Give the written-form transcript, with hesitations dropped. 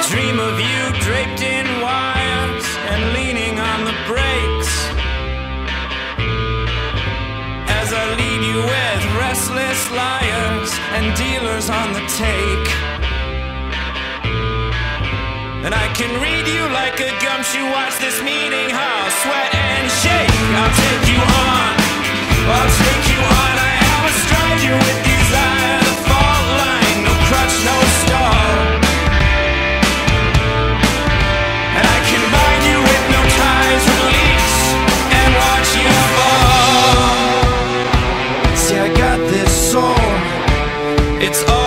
Dream of you draped in wires and leaning on the brakes as I lead you with restless liars and dealers on the take. And I can read you like a gumshoe, watch this meeting house sweat and shake. I'll take you on, I'll take you on. I have a stride you with desire, the fault line, no crutch, no stall. And I can bind you with no ties, release, and watch you fall. See, I got this soul, it's all